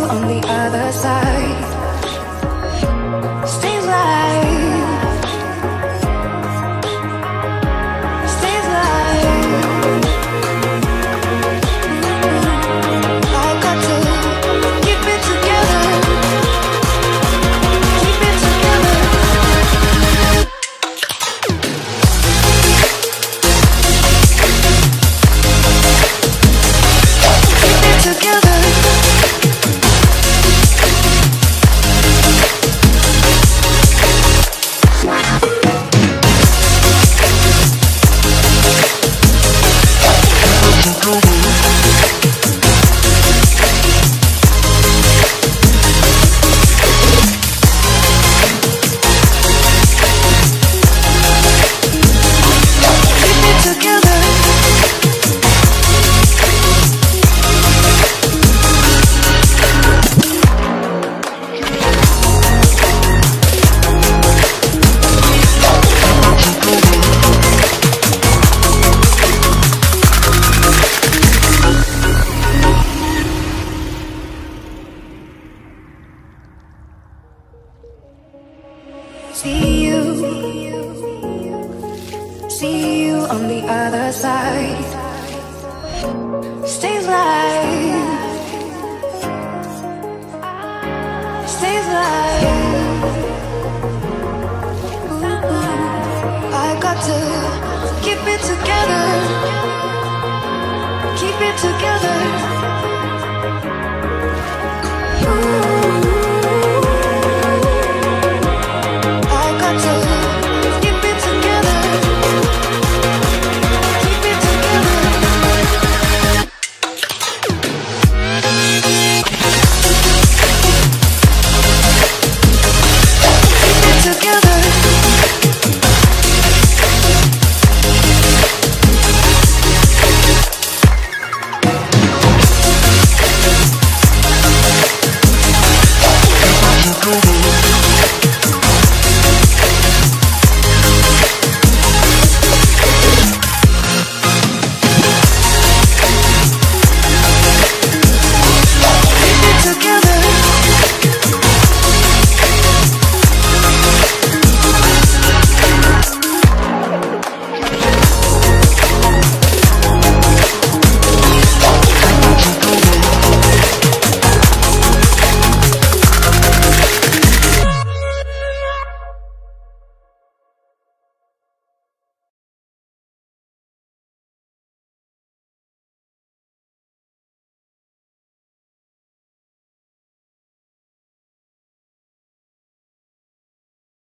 on the other side. Stays alive. Stays alive. I got to keep it together. Keep it together. Keep it together. See you on the other side. Stays alive. Stays alive. I got to keep it together. Keep it together.